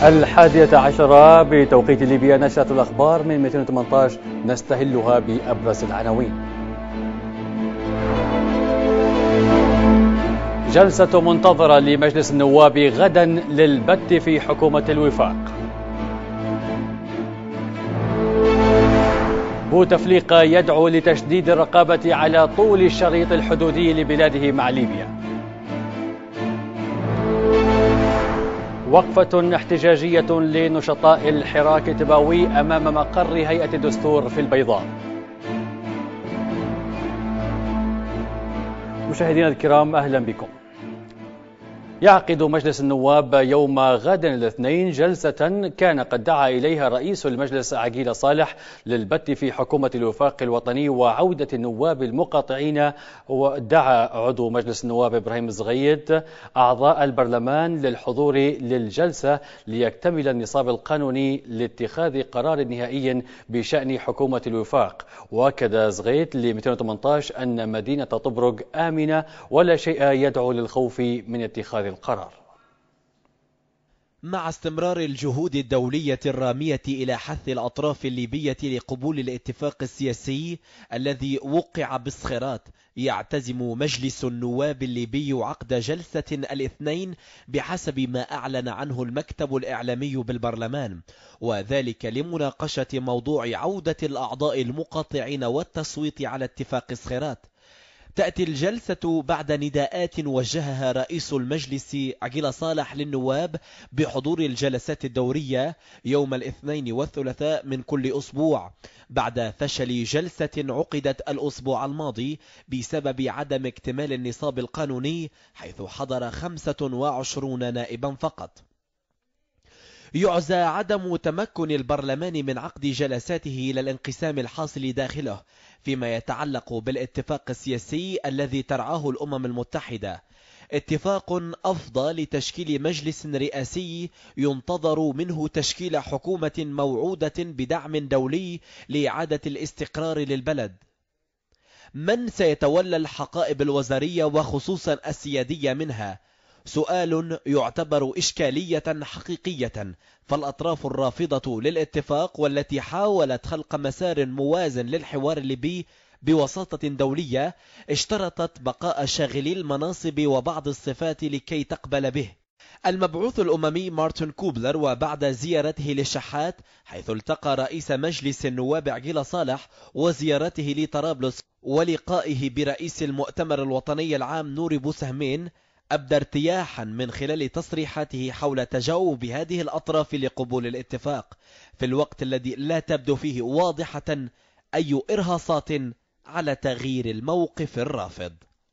11 بتوقيت ليبيا، نشرة الأخبار من 218 نستهلها بأبرز العناوين. جلسة منتظرة لمجلس النواب غدا للبت في حكومة الوفاق. بوتفليقة يدعو لتشديد الرقابة على طول الشريط الحدودي لبلاده مع ليبيا. وقفة احتجاجية لنشطاء الحراك التباوي أمام مقر هيئة الدستور في البيضاء. مشاهدينا الكرام، أهلا بكم. يعقد مجلس النواب يوم غد الاثنين جلسة كان قد دعا إليها رئيس المجلس عقيل صالح للبت في حكومة الوفاق الوطني وعودة النواب المقاطعين. ودعا عضو مجلس النواب إبراهيم الزغيد أعضاء البرلمان للحضور للجلسة ليكتمل النصاب القانوني لاتخاذ قرار نهائي بشأن حكومة الوفاق. وأكد زغيد ل 218 أن مدينة طبرق آمنة ولا شيء يدعو للخوف من اتخاذ القرار. مع استمرار الجهود الدولية الرامية إلى حث الأطراف الليبية لقبول الاتفاق السياسي الذي وقع بصخرات، يعتزم مجلس النواب الليبي عقد جلسة الاثنين بحسب ما أعلن عنه المكتب الإعلامي بالبرلمان، وذلك لمناقشة موضوع عودة الأعضاء المقاطعين والتصويت على اتفاق صخرات. تأتي الجلسة بعد نداءات وجهها رئيس المجلس عقيل صالح للنواب بحضور الجلسات الدورية يوم الاثنين والثلاثاء من كل أسبوع، بعد فشل جلسة عقدت الأسبوع الماضي بسبب عدم اكتمال النصاب القانوني، حيث حضر 25 نائبا فقط. يعزى عدم تمكن البرلمان من عقد جلساته إلى الانقسام الحاصل داخله فيما يتعلق بالاتفاق السياسي الذي ترعاه الأمم المتحدة، اتفاق أفضى لتشكيل مجلس رئاسي ينتظر منه تشكيل حكومة موعودة بدعم دولي لإعادة الاستقرار للبلد. من سيتولى الحقائب الوزارية وخصوصا السيادية منها؟ سؤال يعتبر إشكالية حقيقية، فالأطراف الرافضة للاتفاق والتي حاولت خلق مسار موازن للحوار الليبي بوساطة دولية اشترطت بقاء شاغلي المناصب وبعض الصفات لكي تقبل به. المبعوث الأممي مارتن كوبلر، وبعد زيارته للشحات حيث التقى رئيس مجلس النواب عقيل صالح وزيارته لطرابلس ولقائه برئيس المؤتمر الوطني العام نوري بوسهمين، أبدى ارتياحا من خلال تصريحاته حول تجاوب هذه الأطراف لقبول الاتفاق، في الوقت الذي لا تبدو فيه واضحة أي إرهاصات على تغيير الموقف الرافض.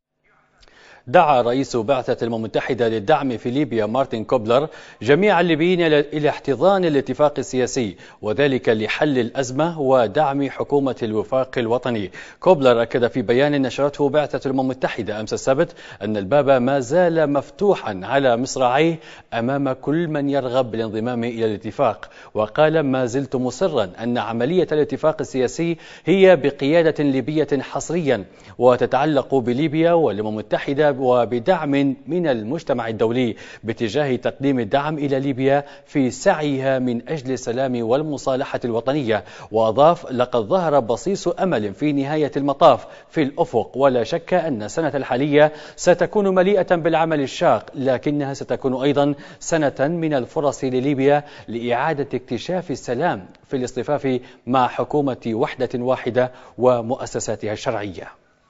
دعا رئيس بعثة الأمم المتحدة للدعم في ليبيا مارتن كوبلر جميع الليبيين إلى احتضان الاتفاق السياسي، وذلك لحل الأزمة ودعم حكومة الوفاق الوطني. كوبلر أكد في بيان نشرته بعثة الأمم المتحدة أمس السبت أن الباب ما زال مفتوحا على مصراعيه أمام كل من يرغب بالانضمام إلى الاتفاق، وقال: ما زلت مصرا أن عملية الاتفاق السياسي هي بقيادة ليبية حصريا وتتعلق بليبيا والأمم المتحدة وبدعم من المجتمع الدولي باتجاه تقديم الدعم إلى ليبيا في سعيها من أجل السلام والمصالحة الوطنية. وأضاف: لقد ظهر بصيص أمل في نهاية المطاف في الأفق، ولا شك أن السنة الحالية ستكون مليئة بالعمل الشاق، لكنها ستكون أيضا سنة من الفرص لليبيا لإعادة اكتشاف السلام في الاصطفاف مع حكومة وحدة واحدة ومؤسساتها الشرعية.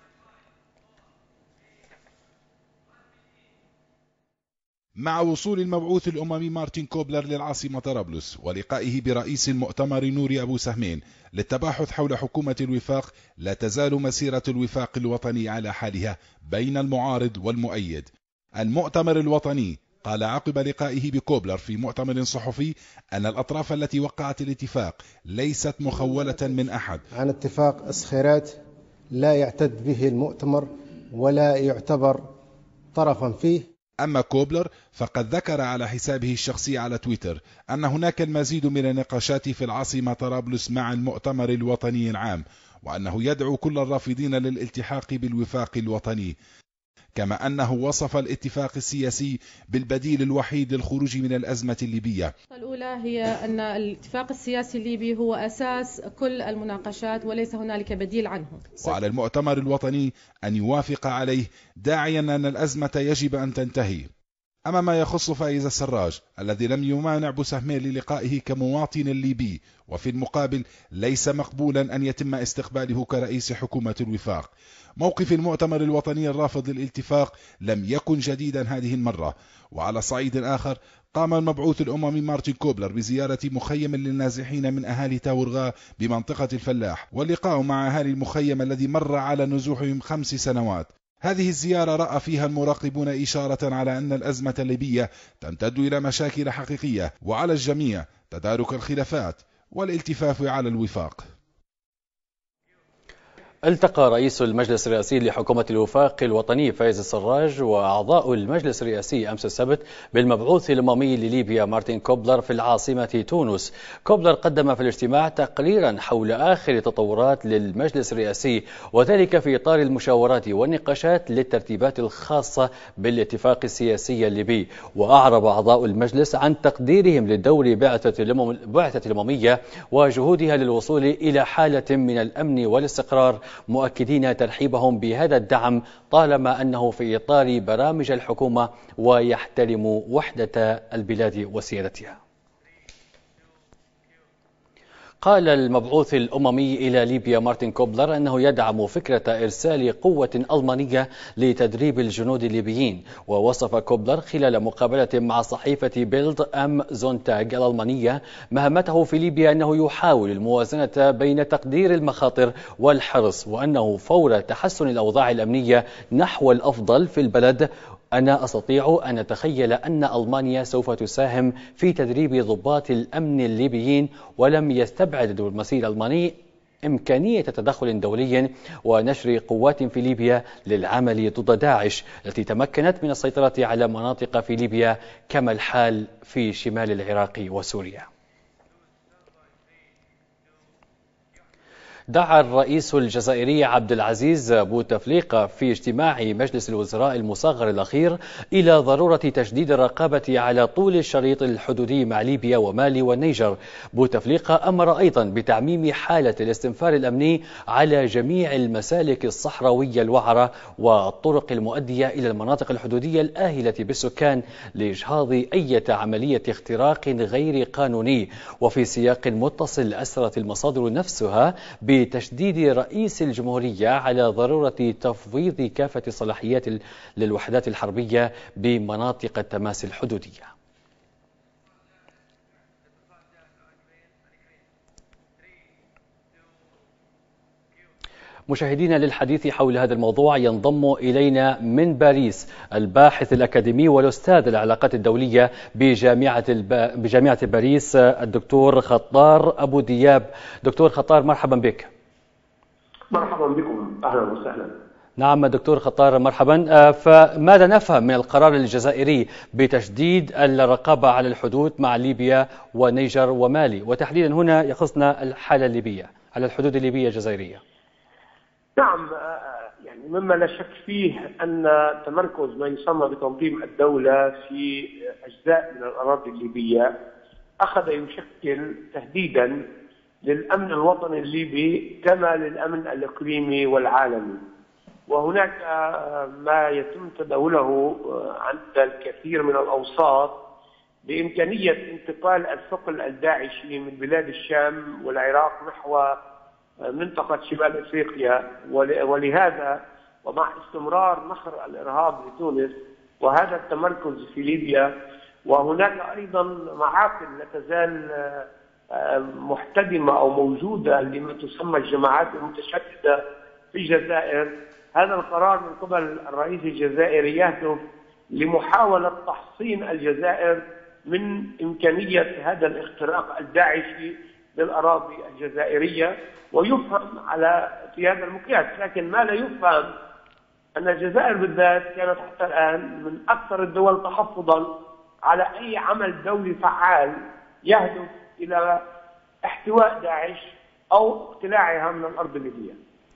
مع وصول المبعوث الأممي مارتن كوبلر للعاصمة طرابلس ولقائه برئيس المؤتمر نوري أبو سهمين للتباحث حول حكومة الوفاق، لا تزال مسيرة الوفاق الوطني على حالها بين المعارض والمؤيد. المؤتمر الوطني قال عقب لقائه بكوبلر في مؤتمر صحفي أن الأطراف التي وقعت الاتفاق ليست مخولة من أحد. عن اتفاق صخيرات لا يعتد به المؤتمر ولا يعتبر طرفا فيه. أما كوبلر فقد ذكر على حسابه الشخصي على تويتر أن هناك المزيد من النقاشات في العاصمة طرابلس مع المؤتمر الوطني العام، وأنه يدعو كل الرافضين للالتحاق بالوفاق الوطني. كما أنه وصف الاتفاق السياسي بالبديل الوحيد للخروج من الأزمة الليبية. الأولى هي أن الاتفاق السياسي الليبي هو أساس كل المناقشات وليس هنالك بديل عنه. وعلى المؤتمر الوطني أن يوافق عليه، داعيا أن الأزمة يجب أن تنتهي. أما ما يخص فايز السراج الذي لم يمانع بوسهمين للقائه كمواطن ليبي، وفي المقابل ليس مقبولا أن يتم استقباله كرئيس حكومة الوفاق. موقف المؤتمر الوطني الرافض للاتفاق لم يكن جديدا هذه المرة. وعلى صعيد آخر، قام المبعوث الأممي مارتن كوبلر بزيارة مخيم للنازحين من أهالي تاورغا بمنطقة الفلاح، واللقاء مع أهالي المخيم الذي مر على نزوحهم 5 سنوات. هذه الزيارة رأى فيها المراقبون إشارة على أن الأزمة الليبية تمتد إلى مشاكل حقيقية، وعلى الجميع تدارك الخلافات والالتفاف على الوفاق. التقى رئيس المجلس الرئاسي لحكومة الوفاق الوطني فايز السراج وأعضاء المجلس الرئاسي أمس السبت بالمبعوث الأممي لليبيا مارتن كوبلر في العاصمة تونس. كوبلر قدم في الاجتماع تقريرا حول آخر تطورات للمجلس الرئاسي، وذلك في إطار المشاورات والنقاشات للترتيبات الخاصة بالاتفاق السياسي الليبي. وأعرب أعضاء المجلس عن تقديرهم للدور بعثة الأممية وجهودها للوصول إلى حالة من الأمن والاستقرار، مؤكدين ترحيبهم بهذا الدعم طالما أنه في إطار برامج الحكومة ويحترم وحدة البلاد وسيادتها. قال المبعوث الأممي إلى ليبيا مارتن كوبلر أنه يدعم فكرة إرسال قوة ألمانية لتدريب الجنود الليبيين. ووصف كوبلر خلال مقابلة مع صحيفة بيلد أم زونتاغ الألمانية مهمته في ليبيا أنه يحاول الموازنة بين تقدير المخاطر والحرص، وأنه فور تحسن الأوضاع الأمنية نحو الأفضل في البلد أنا أستطيع أن أتخيل أن ألمانيا سوف تساهم في تدريب ضباط الأمن الليبيين، ولم يستبعد الدبلوماسي الألماني إمكانية تدخل دولي ونشر قوات في ليبيا للعمل ضد داعش التي تمكنت من السيطرة على مناطق في ليبيا كما الحال في شمال العراق وسوريا. دعا الرئيس الجزائري عبد العزيز بوتفليقة في اجتماع مجلس الوزراء المصغر الأخير إلى ضرورة تشديد الرقابة على طول الشريط الحدودي مع ليبيا ومالي والنيجر. بوتفليقة أمر أيضا بتعميم حالة الاستنفار الأمني على جميع المسالك الصحراوية الوعرة والطرق المؤدية إلى المناطق الحدودية الآهلة بالسكان لإجهاض أي عملية اختراق غير قانوني. وفي سياق متصل أسرت المصادر نفسها بتشديد رئيس الجمهورية على ضرورة تفويض كافة الصلاحيات للوحدات الحربية بمناطق التماس الحدودية. مشاهدينا، للحديث حول هذا الموضوع ينضم إلينا من باريس الباحث الأكاديمي والأستاذ العلاقات الدولية بجامعة باريس الدكتور خطار أبو دياب. دكتور خطار، مرحبا بك. مرحبا بكم، أهلا وسهلا. نعم دكتور خطار، مرحبا. فماذا نفهم من القرار الجزائري بتشديد الرقابة على الحدود مع ليبيا ونيجر ومالي، وتحديدا هنا يخصنا الحالة الليبية على الحدود الليبية الجزائرية؟ نعم، يعني مما لا شك فيه أن تمركز ما يسمى بتنظيم الدولة في أجزاء من الأراضي الليبية أخذ يشكل تهديدا للأمن الوطني الليبي كما للأمن الإقليمي والعالمي. وهناك ما يتم تداوله عند الكثير من الأوساط بإمكانية انتقال الثقل الداعشي من بلاد الشام والعراق نحو منطقة شمال أفريقيا، ولهذا ومع استمرار نخر الإرهاب لتونس وهذا التمركز في ليبيا، وهناك أيضا معاقل لا تزال محتدمة أو موجودة لما تسمى الجماعات المتشددة في الجزائر، هذا القرار من قبل الرئيس الجزائري يهدف لمحاولة تحصين الجزائر من إمكانية هذا الاختراق الداعشي للأراضي الجزائرية، ويفهم في هذا المقياس. لكن ما لا يفهم أن الجزائر بالذات كانت حتى الآن من أكثر الدول تحفظا على أي عمل دولي فعال يهدف إلى احتواء داعش أو اقتلاعها من الأرض الليبية.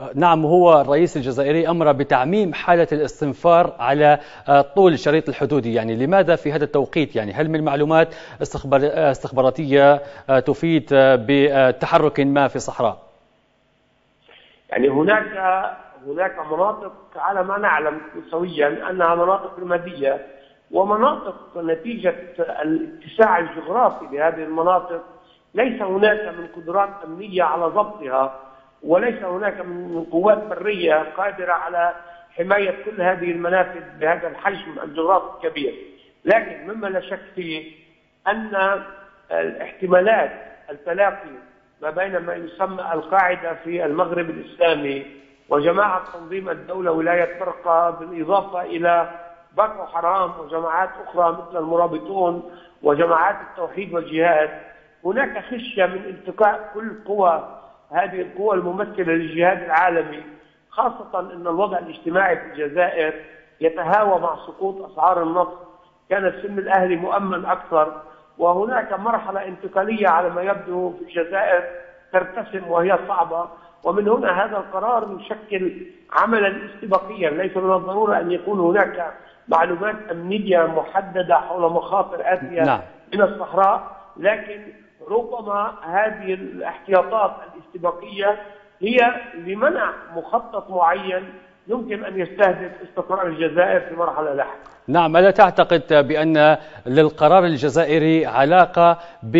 نعم، هو الرئيس الجزائري أمر بتعميم حالة الاستنفار على طول الشريط الحدودي، يعني لماذا في هذا التوقيت؟ يعني هل من معلومات استخباراتية تفيد بتحرك ما في الصحراء؟ يعني هناك مناطق على ما نعلم سويا أنها مناطق رمادية، ومناطق نتيجة الاتساع الجغرافي لهذه المناطق ليس هناك من قدرات أمنية على ضبطها، وليس هناك من قوات برية قادرة على حماية كل هذه المنافذ بهذا الحجم الجغرافي الكبير. لكن مما لا شك فيه أن الاحتمالات التلاقي ما بين ما يسمى القاعدة في المغرب الإسلامي وجماعة تنظيم الدولة ولاية برقة، بالإضافة إلى بoko حرام وجماعات أخرى مثل المرابطون وجماعات التوحيد والجهاد، هناك خشية من التقاء كل قوى هذه القوى الممثلة للجهاد العالمي، خاصة أن الوضع الاجتماعي في الجزائر يتهاوى مع سقوط أسعار النفط، كان السلم الأهلي مؤمن أكثر، وهناك مرحلة انتقالية على ما يبدو في الجزائر ترتسم وهي صعبة. ومن هنا هذا القرار يشكل عملا استباقيا، ليس من الضرورة أن يكون هناك معلومات أمنية محددة حول مخاطر آتية من الصحراء، لكن ربما هذه الاحتياطات الاستباقية هي لمنع مخطط معين يمكن أن يستهدف استقرار الجزائر في مرحلة لاحقة. نعم، ألا تعتقد بأن للقرار الجزائري علاقة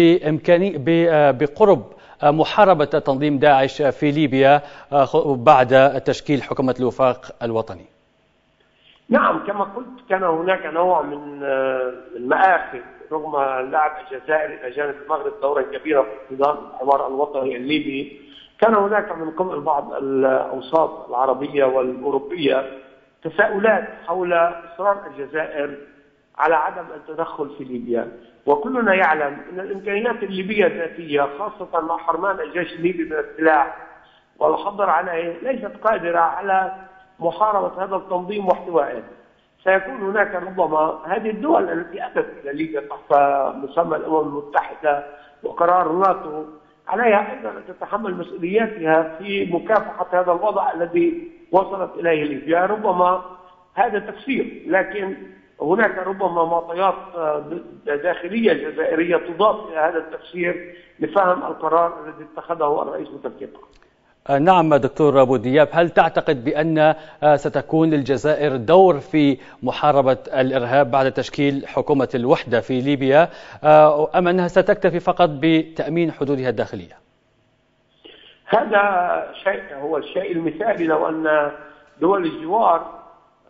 بقرب محاربة تنظيم داعش في ليبيا بعد تشكيل حكومة الوفاق الوطني؟ نعم، كما قلت كان هناك نوع من المآخذ رغم لعب الجزائر إلى جانب المغرب دورا كبيرا في نظام الحوار الوطني الليبي. كان هناك من قبل بعض الأوساط العربية والأوروبية تساؤلات حول إصرار الجزائر على عدم التدخل في ليبيا، وكلنا يعلم أن الإمكانيات الليبية الذاتية خاصة مع حرمان الجيش الليبي من السلاح والحظر عليه ليست قادرة على محاربة هذا التنظيم واحتوائه. سيكون هناك ربما هذه الدول التي أتت إلى ليبيا تحت مسمى الأمم المتحدة وقرار ناتو عليها أيضا أن تتحمل مسؤولياتها في مكافحة هذا الوضع الذي وصلت إليه ليبيا. ربما هذا تفسير، لكن هناك ربما معطيات داخلية جزائرية تضاف إلى هذا التفسير لفهم القرار الذي اتخذه الرئيس بوتفليقة. نعم دكتور أبو دياب، هل تعتقد بأن ستكون للجزائر دور في محاربة الإرهاب بعد تشكيل حكومة الوحدة في ليبيا، أم أنها ستكتفي فقط بتأمين حدودها الداخلية؟ هذا هو الشيء المثالي لو أن دول الجوار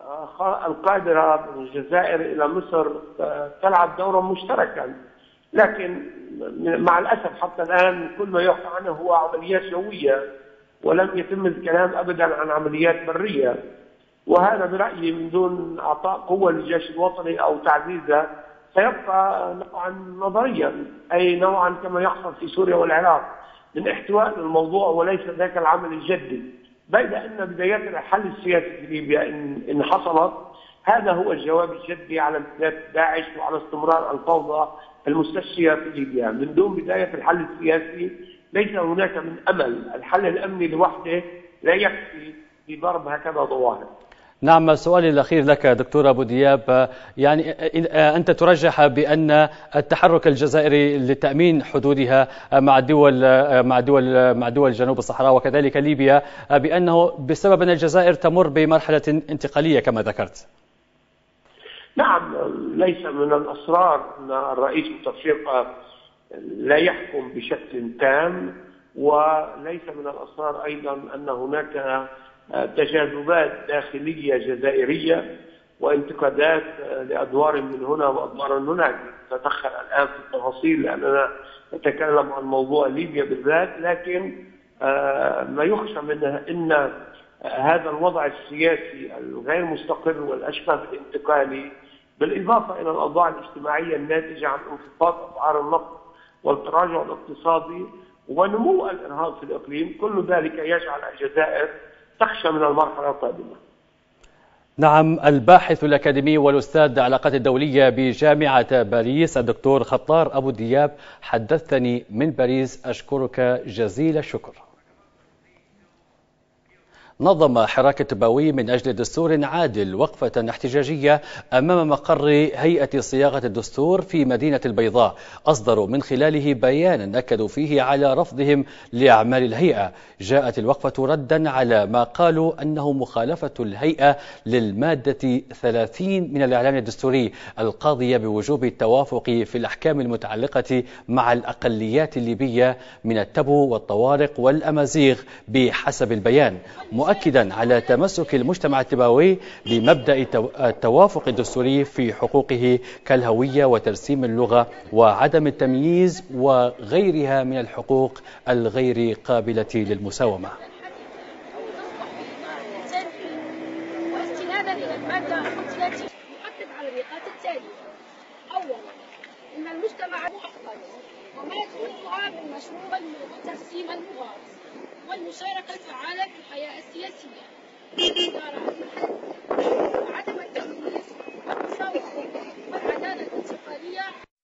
القادرة من الجزائر إلى مصر تلعب دورا مشتركا، لكن مع الأسف حتى الآن كل ما يحكى عنه هو عمليات جوية ولم يتم الكلام أبدا عن عمليات برية، وهذا برأيي من دون إعطاء قوة للجيش الوطني أو تعزيزه سيبقى نوعا نظريا، أي نوعا كما يحصل في سوريا والعراق من احتواء للموضوع وليس ذاك العمل الجدي. بيد أن بدايات الحل السياسي في ليبيا إن حصلت هذا هو الجواب الجدي على امتداد داعش وعلى استمرار الفوضى المستشرية في ليبيا. من دون بداية الحل السياسي ليس هناك من أمل. الحل الأمني لوحده لا يكفي في ضرب هكذا ظواهر. نعم، سؤالي الأخير لك دكتور أبو دياب، يعني أنت ترجح بأن التحرك الجزائري لتأمين حدودها مع دول جنوب الصحراء وكذلك ليبيا بأنه بسبب أن الجزائر تمر بمرحلة انتقالية كما ذكرت؟ نعم، ليس من الأسرار أن الرئيس بوتفليقة لا يحكم بشكل تام، وليس من الأسرار أيضا أن هناك تجاذبات داخلية جزائرية وانتقادات لأدوار من هنا وأدوار من هناك. نتدخل الآن في التفاصيل لأننا نتكلم عن موضوع ليبيا بالذات، لكن ما يخشى منه أن هذا الوضع السياسي الغير مستقر والأشبه بالانتقالي بالإضافة إلى الأوضاع الاجتماعية الناتجة عن انخفاض أسعار النفط والتراجع الاقتصادي ونمو الإرهاب في الإقليم، كل ذلك يجعل الجزائر تخشى من المرحلة القادمة. نعم، الباحث الأكاديمي والأستاذ العلاقات الدولية بجامعة باريس الدكتور خطار أبو دياب حدثني من باريس، أشكرك جزيل الشكر. نظم حراك التباوي من أجل دستور عادل وقفة احتجاجية أمام مقر هيئة صياغة الدستور في مدينة البيضاء، أصدروا من خلاله بيانا أكدوا فيه على رفضهم لأعمال الهيئة. جاءت الوقفة ردا على ما قالوا أنه مخالفة الهيئة للمادة 30 من الإعلان الدستوري القاضية بوجوب التوافق في الأحكام المتعلقة مع الأقليات الليبية من التبو والطوارق والأمازيغ بحسب البيان، مؤكدا على تمسك المجتمع التباوي بمبدأ التوافق الدستوري في حقوقه كالهوية وترسيم اللغة وعدم التمييز وغيرها من الحقوق الغير قابلة للمساومة. واستنادا إلى المادة 30 يحدد على النقاط التالية: أولا، إن المجتمع معقد وما يدخلها من مشروع تقسيم الموارث والمشاركة الفعالة في الحياة السياسية والإدارة وعدم التمييز والمساواة والعدالة الانتقالية.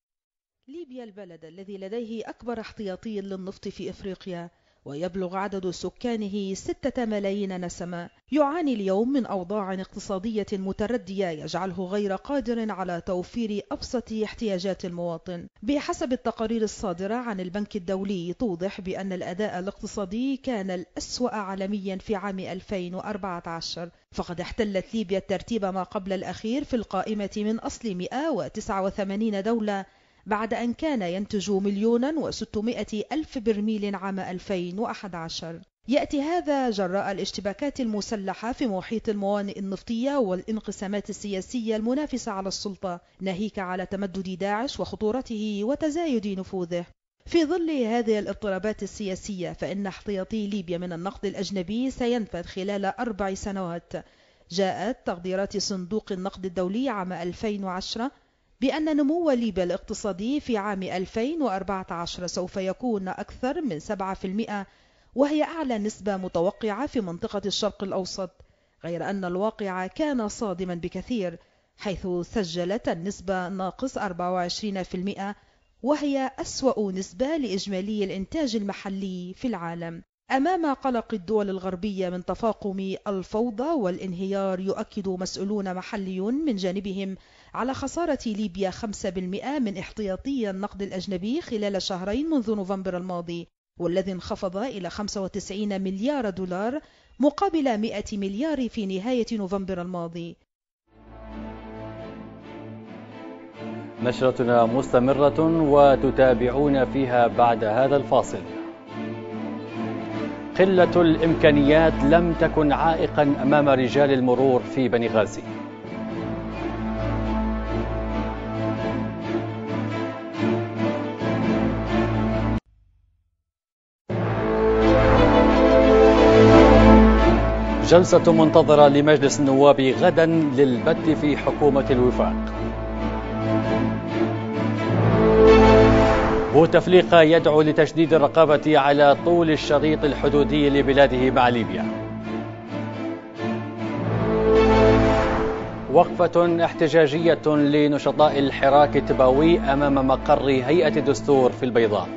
ليبيا البلد الذي لديه أكبر احتياطي للنفط في إفريقيا ويبلغ عدد سكانه 6 ملايين نسمة، يعاني اليوم من أوضاع اقتصادية متردية يجعله غير قادر على توفير أبسط احتياجات المواطن. بحسب التقارير الصادرة عن البنك الدولي توضح بأن الأداء الاقتصادي كان الأسوأ عالميا في عام 2014، فقد احتلت ليبيا الترتيب ما قبل الأخير في القائمة من أصل 189 دولة، بعد أن كان ينتج 1,600,000 برميل عام 2011. يأتي هذا جراء الاشتباكات المسلحة في محيط الموانئ النفطية والانقسامات السياسية المنافسة على السلطة، ناهيك على تمدد داعش وخطورته وتزايد نفوذه. في ظل هذه الاضطرابات السياسية فإن احتياطي ليبيا من النقد الأجنبي سينفذ خلال 4 سنوات. جاءت تقديرات صندوق النقد الدولي عام 2010 بأن نمو ليبيا الاقتصادي في عام 2014 سوف يكون أكثر من 7%، وهي أعلى نسبة متوقعة في منطقة الشرق الأوسط، غير أن الواقع كان صادما بكثير، حيث سجلت النسبة ناقص 24%، وهي أسوأ نسبة لإجمالي الإنتاج المحلي في العالم. أمام قلق الدول الغربية من تفاقم الفوضى والانهيار، يؤكد مسؤولون محليون من جانبهم على خسارة ليبيا 5% من احتياطي النقد الأجنبي خلال شهرين منذ نوفمبر الماضي، والذي انخفض إلى 95 مليار دولار مقابل 100 مليار في نهاية نوفمبر الماضي. نشرتنا مستمرة وتتابعون فيها بعد هذا الفاصل. قلة الإمكانيات لم تكن عائقا أمام رجال المرور في بنغازي. جلسة منتظرة لمجلس النواب غدا للبت في حكومة الوفاق. بوتفليقة يدعو لتشديد الرقابة على طول الشريط الحدودي لبلاده مع ليبيا. وقفة احتجاجية لنشطاء الحراك التباوي أمام مقر هيئة الدستور في البيضاء.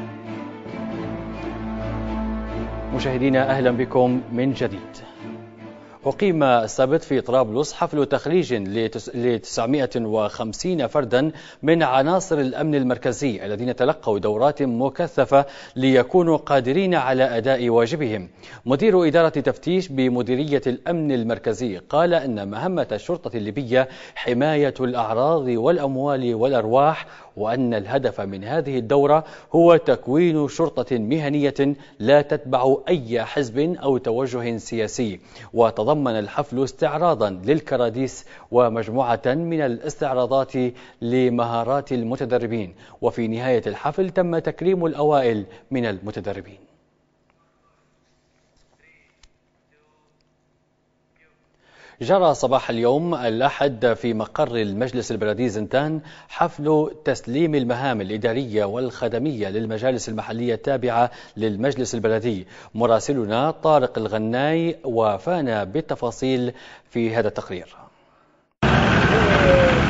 مشاهدينا أهلا بكم من جديد. أقيم السبت في طرابلس حفل تخريج ل 950 فردا من عناصر الأمن المركزي الذين تلقوا دورات مكثفة ليكونوا قادرين على أداء واجبهم. مدير إدارة تفتيش بمديرية الأمن المركزي قال أن مهمة الشرطة الليبية حماية الأعراض والأموال والأرواح، وأن الهدف من هذه الدورة هو تكوين شرطة مهنية لا تتبع أي حزب أو توجه سياسي. وتضمن الحفل استعراضا للكراديس ومجموعة من الاستعراضات لمهارات المتدربين، وفي نهاية الحفل تم تكريم الأوائل من المتدربين. جرى صباح اليوم الأحد في مقر المجلس البلدي زنتان حفل تسليم المهام الإدارية والخدمية للمجالس المحلية التابعة للمجلس البلدي. مراسلنا طارق الغناي وفانا بالتفاصيل في هذا التقرير.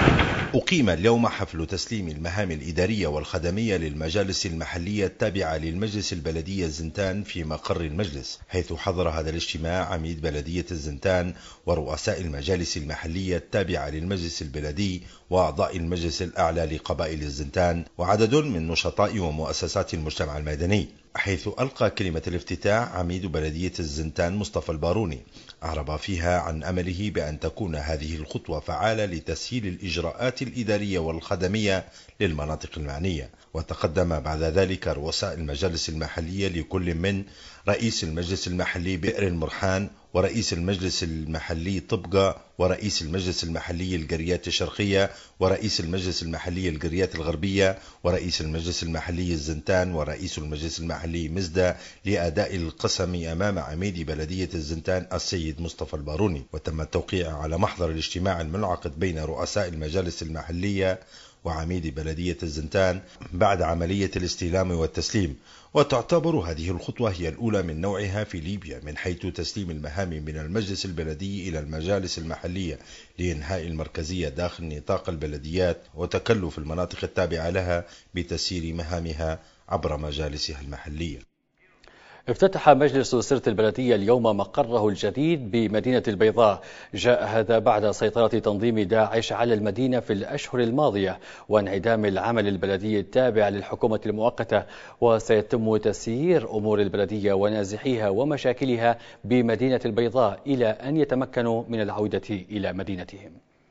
أقيم اليوم حفل تسليم المهام الإدارية والخدمية للمجالس المحلية التابعة للمجلس البلدي الزنتان في مقر المجلس، حيث حضر هذا الاجتماع عميد بلدية الزنتان ورؤساء المجالس المحلية التابعة للمجلس البلدي وأعضاء المجلس الأعلى لقبائل الزنتان وعدد من نشطاء ومؤسسات المجتمع المدني. حيث ألقى كلمة الافتتاح عميد بلدية الزنتان مصطفى الباروني، أعرب فيها عن أمله بأن تكون هذه الخطوة فعالة لتسهيل الإجراءات الإدارية والخدمية للمناطق المعنية. وتقدم بعد ذلك رؤساء المجالس المحلية لكل من رئيس المجلس المحلي بئر المرحان ورئيس المجلس المحلي طبقة ورئيس المجلس المحلي القريات الشرقية ورئيس المجلس المحلي القريات الغربية ورئيس المجلس المحلي الزنتان ورئيس المجلس المحلي مزدة لأداء القسم أمام عميد بلدية الزنتان السيد مصطفى الباروني. وتم التوقيع على محضر الاجتماع المنعقد بين رؤساء المجالس المحلية وعميد بلدية الزنتان بعد عملية الاستلام والتسليم. وتعتبر هذه الخطوة هي الأولى من نوعها في ليبيا من حيث تسليم المهام من المجلس البلدي إلى المجالس المحلية لإنهاء المركزية داخل نطاق البلديات وتكلف المناطق التابعة لها بتسيير مهامها عبر مجالسها المحلية. افتتح مجلس سرت البلدية اليوم مقره الجديد بمدينة البيضاء. جاء هذا بعد سيطرة تنظيم داعش على المدينة في الأشهر الماضية وانعدام العمل البلدي التابع للحكومة المؤقتة. وسيتم تسيير أمور البلدية ونازحيها ومشاكلها بمدينة البيضاء إلى أن يتمكنوا من العودة إلى مدينتهم.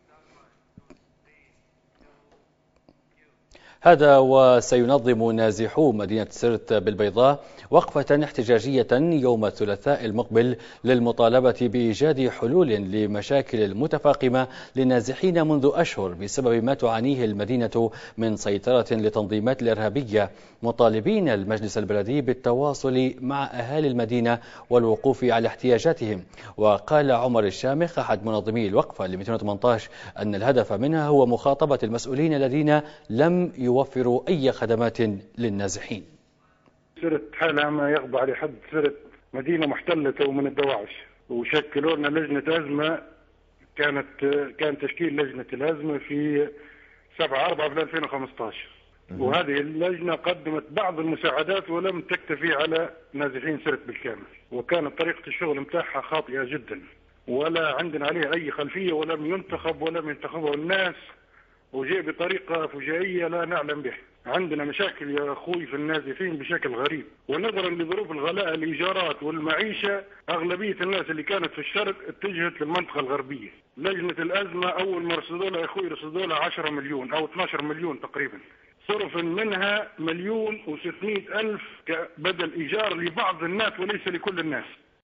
هذا وسينظم نازحو مدينة سرت بالبيضاء وقفة احتجاجية يوم الثلاثاء المقبل للمطالبة بإيجاد حلول لمشاكل المتفاقمة للنازحين منذ أشهر بسبب ما تعانيه المدينة من سيطرة لتنظيمات الإرهابية، مطالبين المجلس البلدي بالتواصل مع أهالي المدينة والوقوف على احتياجاتهم. وقال عمر الشامخ أحد منظمي الوقفة ل 218 أن الهدف منها هو مخاطبة المسؤولين الذين لم يوفروا أي خدمات للنازحين. سرت حالها ما يغضب على حد. سرت مدينة محتلة ومن الدواعش، وشكلوا لنا لجنة أزمة. كان تشكيل لجنة الأزمة في 7/4/2015 وهذه اللجنة قدمت بعض المساعدات ولم تكتفي على نازحين سرت بالكامل، وكانت طريقة الشغل متاعها خاطئة جدا ولا عندنا عليه أي خلفية ولم ينتخبه الناس وجاء بطريقة فجائية لا نعلم بها. عندنا مشاكل يا أخوي في النازحين بشكل غريب، ونظرا لظروف الغلاء الإيجارات والمعيشة أغلبية الناس اللي كانت في الشرق اتجهت للمنطقة الغربية. لجنة الأزمة أول ما رصدوا لها يا أخوي رصدوا لها 10 مليون أو 12 مليون تقريبا، صرف منها 1,600,000 كبدل إيجار لبعض الناس وليس لكل الناس.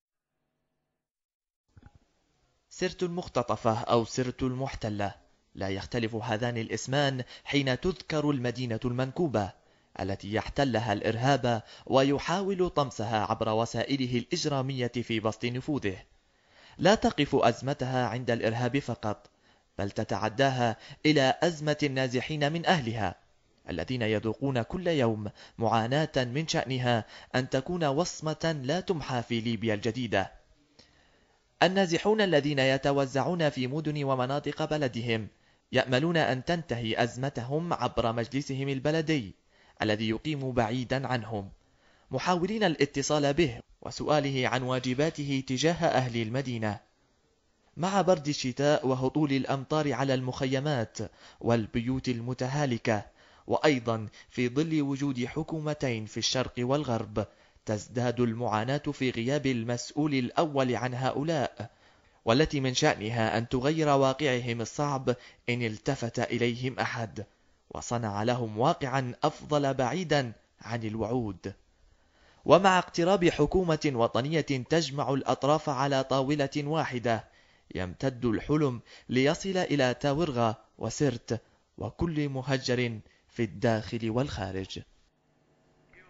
سرت المختطفة أو سرت المحتلة، لا يختلف هذان الاسمان حين تذكر المدينة المنكوبة التي يحتلها الإرهاب ويحاول طمسها عبر وسائله الإجرامية في بسط نفوذه. لا تقف أزمتها عند الإرهاب فقط، بل تتعداها إلى أزمة النازحين من أهلها الذين يذوقون كل يوم معاناة من شأنها أن تكون وصمة لا تمحى في ليبيا الجديدة. النازحون الذين يتوزعون في مدن ومناطق بلدهم يأملون أن تنتهي أزمتهم عبر مجلسهم البلدي الذي يقيم بعيدا عنهم، محاولين الاتصال به وسؤاله عن واجباته تجاه أهل المدينة. مع برد الشتاء وهطول الأمطار على المخيمات والبيوت المتهالكة، وأيضا في ظل وجود حكومتين في الشرق والغرب، تزداد المعاناة في غياب المسؤول الأول عن هؤلاء، والتي من شأنها أن تغير واقعهم الصعب إن التفت إليهم أحد وصنع لهم واقعا أفضل بعيدا عن الوعود. ومع اقتراب حكومة وطنية تجمع الأطراف على طاولة واحدة، يمتد الحلم ليصل إلى تاورغا وسرت وكل مهجر في الداخل والخارج.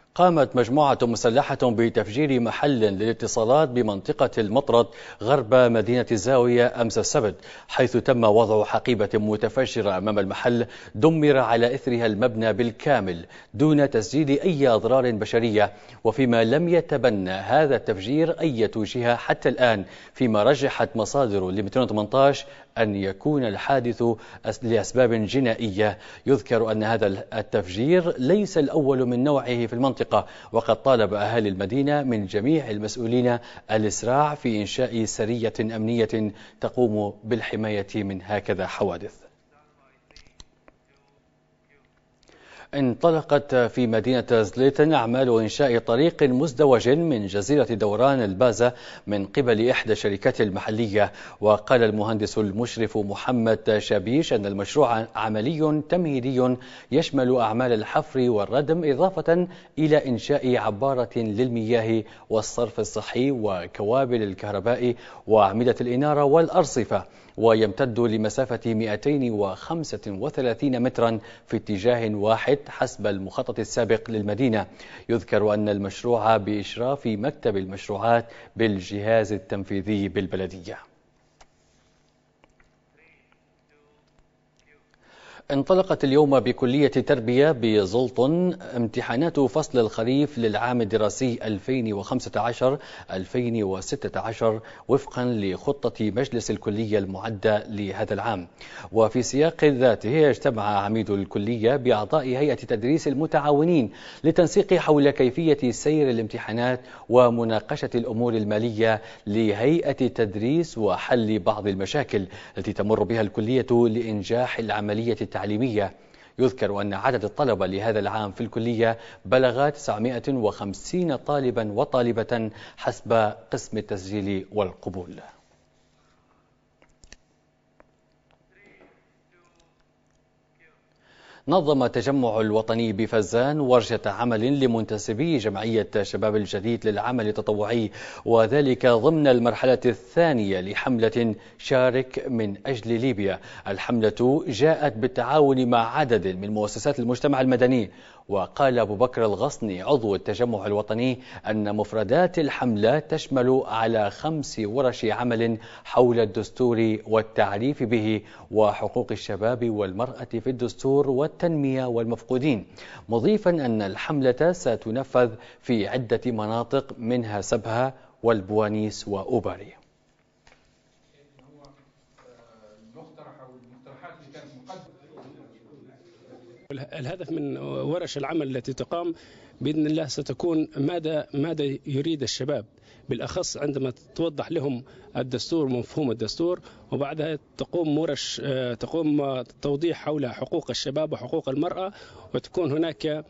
قامت مجموعة مسلحة بتفجير محل للاتصالات بمنطقة المطرد غرب مدينة الزاوية أمس السبت، حيث تم وضع حقيبة متفجرة أمام المحل دمر على إثرها المبنى بالكامل دون تسجيل أي أضرار بشرية، وفيما لم يتبنى هذا التفجير أي جهة حتى الآن، فيما رجحت مصادر ل 218 أن يكون الحادث لأسباب جنائية. يذكر أن هذا التفجير ليس الأول من نوعه في المنطقة، وقد طالب أهالي المدينة من جميع المسؤولين الإسراع في إنشاء سرية أمنية تقوم بالحماية من هكذا حوادث. انطلقت في مدينة زليتن أعمال إنشاء طريق مزدوج من جزيرة دوران البازة من قبل إحدى الشركات المحلية، وقال المهندس المشرف محمد شابيش أن المشروع عملي تمهيدي يشمل أعمال الحفر والردم، إضافة إلى إنشاء عبارة للمياه والصرف الصحي وكوابل الكهرباء وأعمدة الإنارة والأرصفة، ويمتد لمسافة 235 مترا في اتجاه واحد حسب المخطط السابق للمدينة. يذكر أن المشروع بإشراف مكتب المشروعات بالجهاز التنفيذي بالبلدية. انطلقت اليوم بكلية تربية بزلطن امتحانات فصل الخريف للعام الدراسي 2015-2016 وفقا لخطة مجلس الكلية المعدة لهذا العام. وفي سياق ذاته اجتمع عميد الكلية بأعضاء هيئة تدريس المتعاونين للتنسيق حول كيفية سير الامتحانات ومناقشة الأمور المالية لهيئة التدريس وحل بعض المشاكل التي تمر بها الكلية لإنجاح العملية التعليمية. يذكر أن عدد الطلبة لهذا العام في الكلية بلغ 950 طالبا وطالبة حسب قسم التسجيل والقبول. نظم التجمع الوطني بفزان ورشة عمل لمنتسبي جمعية شباب الجديد للعمل التطوعي، وذلك ضمن المرحلة الثانية لحملة شارك من أجل ليبيا. الحملة جاءت بالتعاون مع عدد من مؤسسات المجتمع المدني. وقال أبو بكر الغصني عضو التجمع الوطني أن مفردات الحملة تشمل على 5 ورش عمل حول الدستور والتعريف به وحقوق الشباب والمرأة في الدستور والتنمية والمفقودين، مضيفا أن الحملة ستنفذ في عدة مناطق منها سبها والبوانيس وأوباري. الهدف من ورش العمل التي تقام بإذن الله ستكون ماذا يريد الشباب، بالأخص عندما توضح لهم الدستور ومفهوم الدستور، وبعدها تقوم توضيح حول حقوق الشباب وحقوق المرأة، وتكون هناك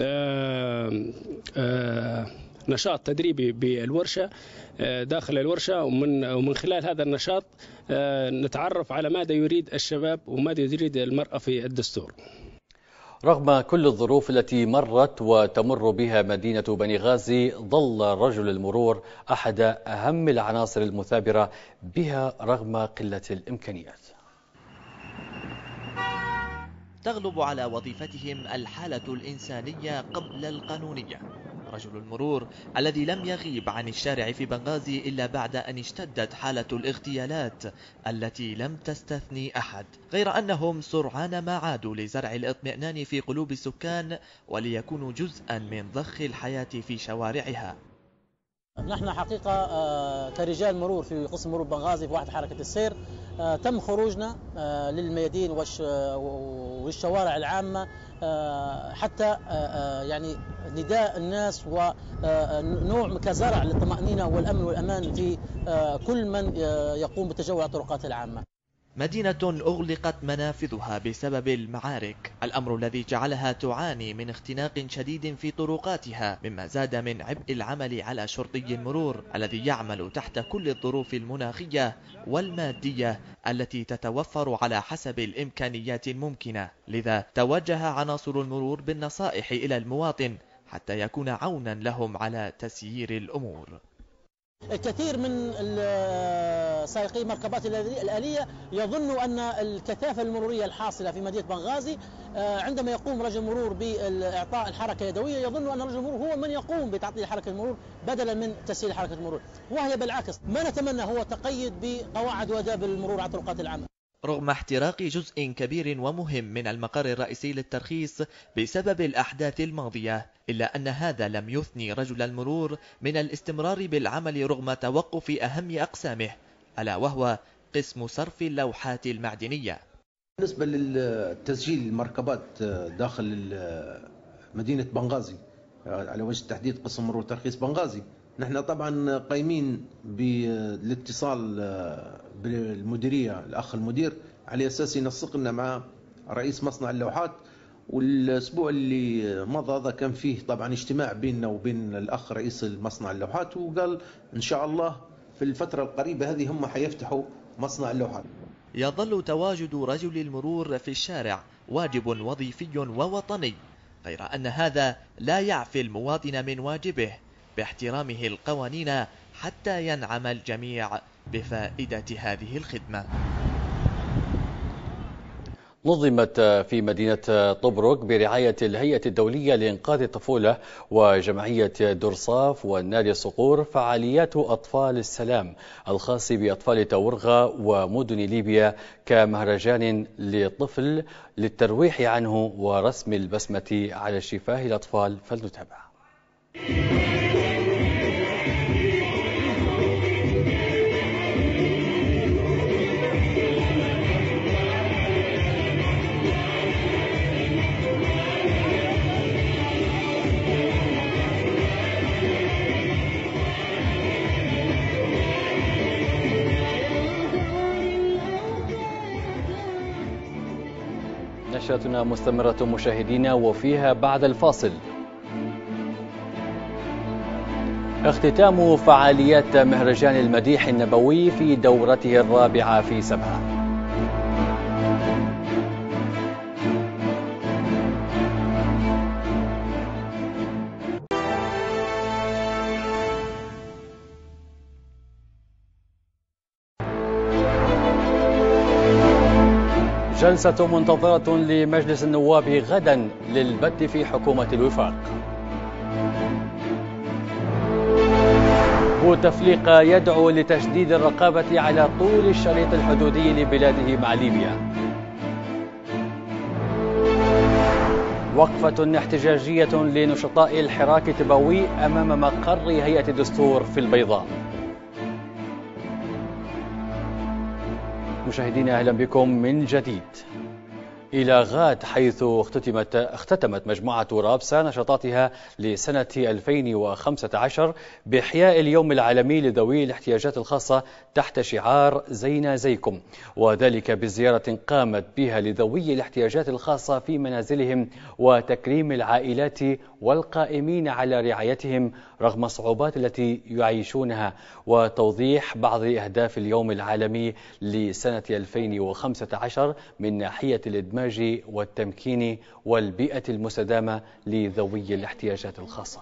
نشاط تدريبي بالورشة داخل الورشة، ومن خلال هذا النشاط نتعرف على ماذا يريد الشباب وماذا يريد المرأة في الدستور. رغم كل الظروف التي مرت وتمر بها مدينة بني غازي، ظل رجل المرور أحد أهم العناصر المثابرة بها رغم قلة الإمكانيات. تغلب على وظيفتهم الحالة الإنسانية قبل القانونية. رجل المرور الذي لم يغيب عن الشارع في بنغازي إلا بعد أن اشتدت حالة الاغتيالات التي لم تستثني أحد، غير أنهم سرعان ما عادوا لزرع الاطمئنان في قلوب السكان وليكونوا جزءا من ضخ الحياة في شوارعها. نحن حقيقة كرجال مرور في قسم مرور بنغازي في واحد حركة السير تم خروجنا للميادين والشوارع العامة حتى يعني نداء الناس ونوع كزرع للطمأنينة والأمن والأمان في كل من يقوم بتجول الطرقات العامة. مدينة أغلقت منافذها بسبب المعارك، الأمر الذي جعلها تعاني من اختناق شديد في طرقاتها، مما زاد من عبء العمل على شرطي المرور الذي يعمل تحت كل الظروف المناخية والمادية التي تتوفر على حسب الإمكانيات الممكنة. لذا توجه عناصر المرور بالنصائح إلى المواطن حتى يكون عونا لهم على تسيير الأمور. الكثير من سائقي المركبات الآلية يظنوا أن الكثافة المرورية الحاصلة في مدينة بنغازي عندما يقوم رجل المرور بإعطاء الحركة يدوية يظن أن رجل المرور هو من يقوم بتعطيل حركة المرور بدلا من تسهيل حركة المرور، وهي بالعكس. ما نتمنى هو تقيد بقواعد وآداب المرور على الطرقات العامة. رغم احتراق جزء كبير ومهم من المقر الرئيسي للترخيص بسبب الأحداث الماضية، إلا أن هذا لم يثني رجل المرور من الاستمرار بالعمل رغم توقف أهم أقسامه، ألا وهو قسم صرف اللوحات المعدنية. بالنسبة للتسجيل المركبات داخل مدينة بنغازي على وجه التحديد قسم مرور ترخيص بنغازي، نحن طبعا قايمين بالاتصال بالمديرية الأخ المدير على أساس ينسق لنا مع رئيس مصنع اللوحات، والأسبوع اللي مضى هذا كان فيه طبعا اجتماع بيننا وبين الأخ رئيس مصنع اللوحات، وقال إن شاء الله في الفترة القريبة هذه هم حيفتحوا مصنع اللوحات. يظل تواجد رجل المرور في الشارع واجب وظيفي ووطني، غير أن هذا لا يعفي المواطن من واجبه باحترامه القوانين حتى ينعم الجميع بفائدة هذه الخدمة. نظمت في مدينة طبرق برعاية الهيئة الدولية لإنقاذ الطفولة وجمعية درصاف والنادي الصقور فعاليات أطفال السلام الخاص بأطفال تورغا ومدن ليبيا كمهرجان للطفل للترويح عنه ورسم البسمة على شفاه الأطفال. فلنتابع. نشرتنا مستمرة مشاهدينا، وفيها بعد الفاصل اختتام فعاليات مهرجان المديح النبوي في دورته الرابعة في سبها. جلسة منتظرة لمجلس النواب غدا للبت في حكومة الوفاق. بوتفليقة يدعو لتشديد الرقابة على طول الشريط الحدودي لبلاده مع ليبيا. وقفة احتجاجية لنشطاء الحراك التبوي أمام مقر هيئة الدستور في البيضاء. مشاهدينا أهلا بكم من جديد. إلى غاد، حيث اختتمت مجموعة رابسا نشاطاتها لسنة 2015 بإحياء اليوم العالمي لذوي الاحتياجات الخاصة تحت شعار زينا زيكم، وذلك بزيارة قامت بها لذوي الاحتياجات الخاصة في منازلهم وتكريم العائلات والقائمين على رعايتهم رغم الصعوبات التي يعيشونها، وتوضيح بعض أهداف اليوم العالمي لسنة 2015 من ناحية الإدماج والتمكين والبيئة المستدامة لذوي الاحتياجات الخاصة.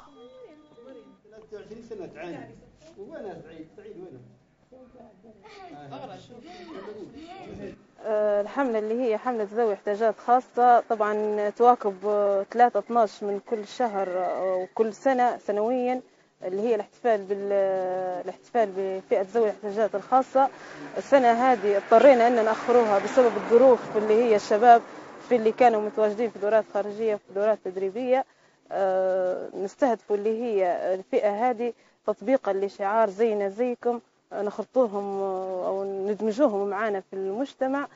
الحملة اللي هي حملة ذوي احتياجات خاصة طبعا تواكب 3/12 من كل شهر وكل سنة سنويا، اللي هي الاحتفال بفئة ذوي الاحتياجات الخاصة. السنة هذه اضطرينا أن نأخروها بسبب الظروف اللي هي الشباب في اللي كانوا متواجدين في دورات خارجية في دورات تدريبية. نستهدفوا اللي هي الفئة هذه تطبيقا لشعار زينا زيكم، نخلطوهم أو ندمجوهم معنا في المجتمع.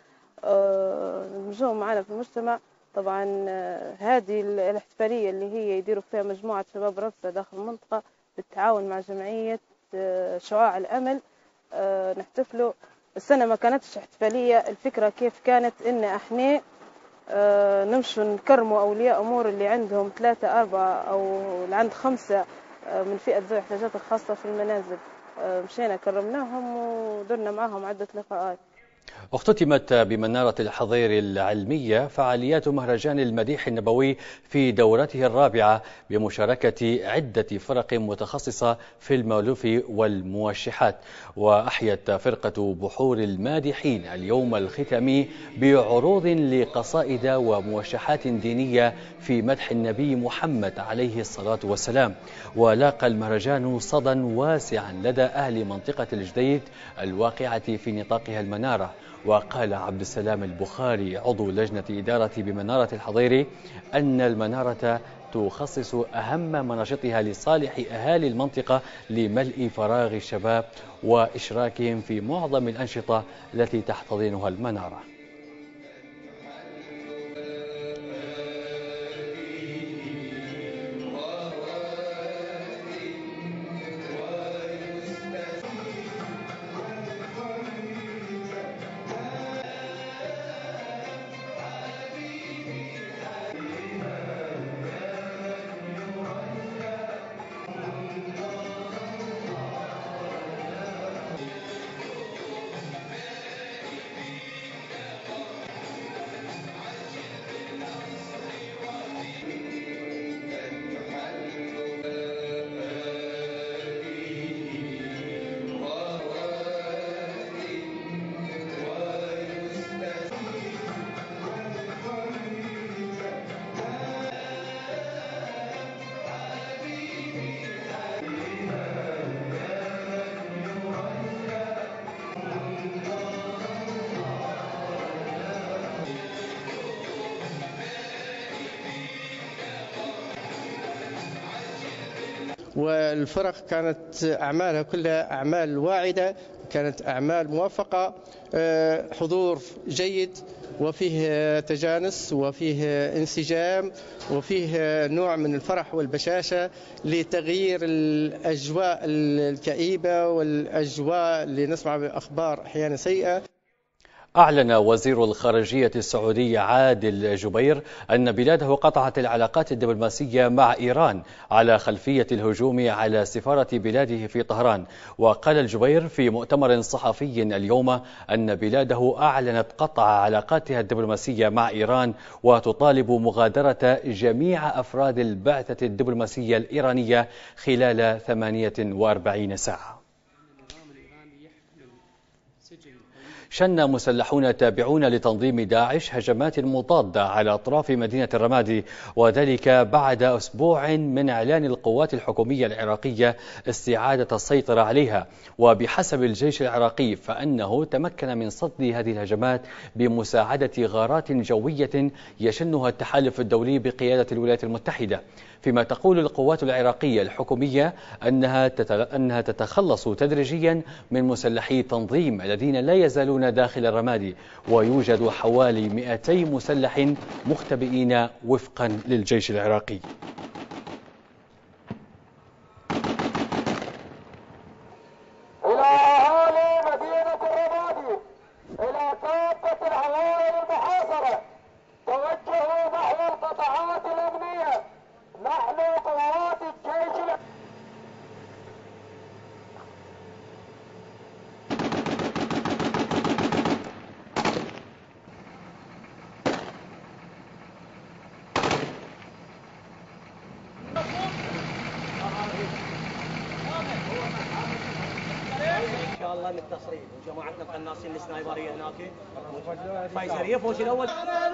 طبعا هذه الاحتفالية اللي هي يديروا فيها مجموعة شباب رابسة داخل المنطقة بالتعاون مع جمعية شعاع الأمل. نحتفلوا السنة ما كانتش احتفالية، الفكرة كيف كانت إن احنا نمشوا نكرموا أولياء أمور اللي عندهم 3 4 أو اللي عند 5 من فئة ذوي الاحتياجات الخاصة في المنازل. مشينا كرمناهم ودرنا معهم عدة لقاءات. اختتمت بمنارة الحظير العلمية فعاليات مهرجان المديح النبوي في دورته الرابعة بمشاركة عدة فرق متخصصة في المولوف والموشحات. وأحيت فرقة بحور المادحين اليوم الختامي بعروض لقصائد وموشحات دينية في مدح النبي محمد عليه الصلاة والسلام. ولاقى المهرجان صدى واسعا لدى أهل منطقة الجديد الواقعة في نطاقها المنارة. وقال عبد السلام البخاري عضو لجنة إدارة بمنارة الحظير أن المنارة تخصص أهم مناشطها لصالح أهالي المنطقة لملء فراغ الشباب وإشراكهم في معظم الأنشطة التي تحتضنها المنارة. والفرق كانت أعمالها كلها أعمال واعدة، كانت أعمال موفقة، حضور جيد وفيه تجانس وفيه انسجام وفيه نوع من الفرح والبشاشة لتغيير الأجواء الكئيبة والأجواء اللي نسمع بأخبار أحيانا سيئة. أعلن وزير الخارجية السعودي عادل جبير أن بلاده قطعت العلاقات الدبلوماسية مع إيران على خلفية الهجوم على سفارة بلاده في طهران. وقال الجبير في مؤتمر صحفي اليوم أن بلاده أعلنت قطع علاقاتها الدبلوماسية مع إيران وتطالب مغادرة جميع أفراد البعثة الدبلوماسية الإيرانية خلال 48 ساعة. شن مسلحون تابعون لتنظيم داعش هجمات مضادة على أطراف مدينة الرمادي، وذلك بعد أسبوع من إعلان القوات الحكومية العراقية استعادة السيطرة عليها. وبحسب الجيش العراقي فإنه تمكن من صد هذه الهجمات بمساعدة غارات جوية يشنها التحالف الدولي بقيادة الولايات المتحدة. فيما تقول القوات العراقية الحكومية أنها تتخلص تدريجيا من مسلحي التنظيم الذين لا يزالون داخل الرمادي، ويوجد حوالي 200 مسلح مختبئين وفقا للجيش العراقي. إلى أهالي مدينة الرمادي، إلى كافة العوائل المحاصرة، توجهوا نحو القطاعات الأمنية. نحن قوات الجيش ان شاء الله متصلين وجماعتنا القناصين السنايبريه هناك فايزر يفوز الاول.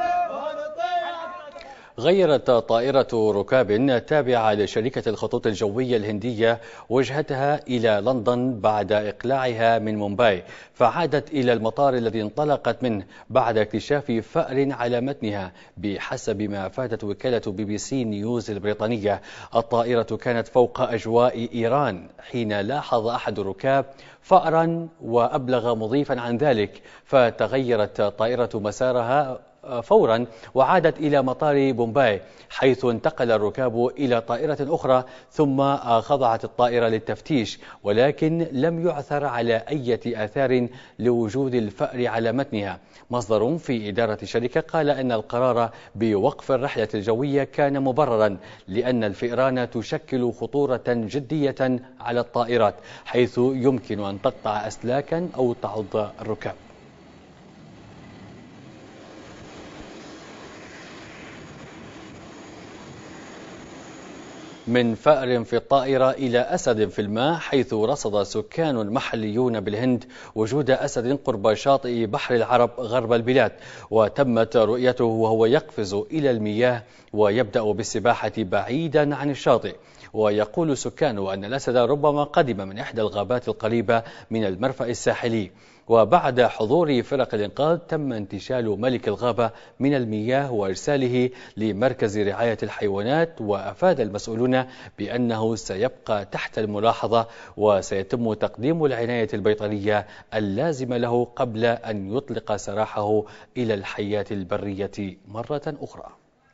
غيرت طائرة ركاب تابعة لشركة الخطوط الجوية الهندية وجهتها إلى لندن بعد إقلاعها من مومباي، فعادت إلى المطار الذي انطلقت منه بعد اكتشاف فأر على متنها. بحسب ما أفادت وكالة BBC نيوز البريطانية، الطائرة كانت فوق أجواء إيران حين لاحظ أحد الركاب فأرا وأبلغ مضيفا عن ذلك، فتغيرت طائرة مسارها فورا وعادت إلى مطار بومباي، حيث انتقل الركاب إلى طائرة أخرى ثم خضعت الطائرة للتفتيش، ولكن لم يعثر على أي آثار لوجود الفأر على متنها. مصدر في إدارة الشركة قال أن القرار بوقف الرحلة الجوية كان مبررا لأن الفئران تشكل خطورة جدية على الطائرات، حيث يمكن أن تقطع أسلاكا أو تعض الركاب. من فأر في الطائرة إلى أسد في الماء، حيث رصد سكان محليون بالهند وجود أسد قرب شاطئ بحر العرب غرب البلاد، وتمت رؤيته وهو يقفز إلى المياه ويبدأ بالسباحة بعيدا عن الشاطئ. ويقول سكان أن الأسد ربما قدم من إحدى الغابات القريبة من المرفأ الساحلي. وبعد حضور فرق الإنقاذ تم انتشال ملك الغابة من المياه وإرساله لمركز رعاية الحيوانات، وأفاد المسؤولون بأنه سيبقى تحت الملاحظة وسيتم تقديم العناية البيطرية اللازمة له قبل أن يطلق سراحه إلى الحياة البرية مرة أخرى.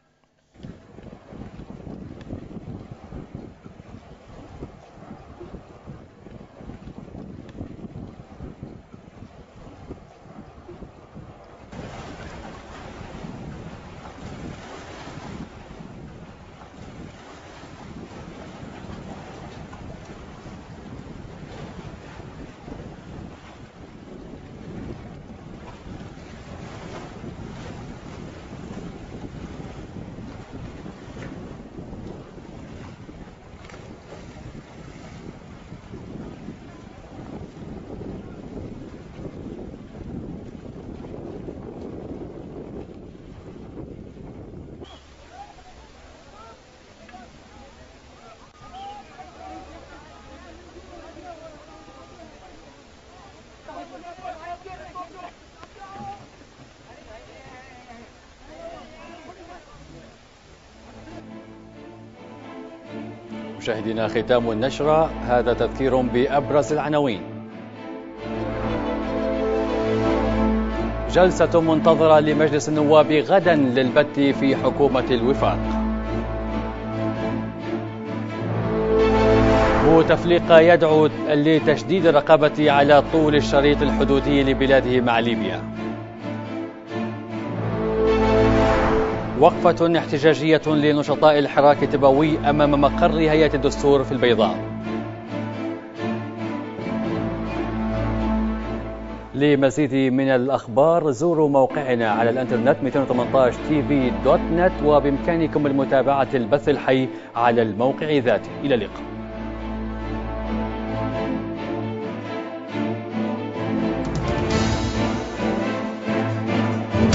مشاهدينا، ختام النشرة، هذا تذكير بأبرز العناوين. جلسة منتظرة لمجلس النواب غدا للبت في حكومة الوفاق. بوتفليقة يدعو لتشديد الرقابة على طول الشريط الحدودي لبلاده مع ليبيا. وقفة احتجاجية لنشطاء الحراك التبوي أمام مقر هيئة الدستور في البيضاء. لمزيد من الأخبار زوروا موقعنا على الانترنت 218tv.net، وبإمكانكم المتابعة البث الحي على الموقع ذاته. إلى اللقاء.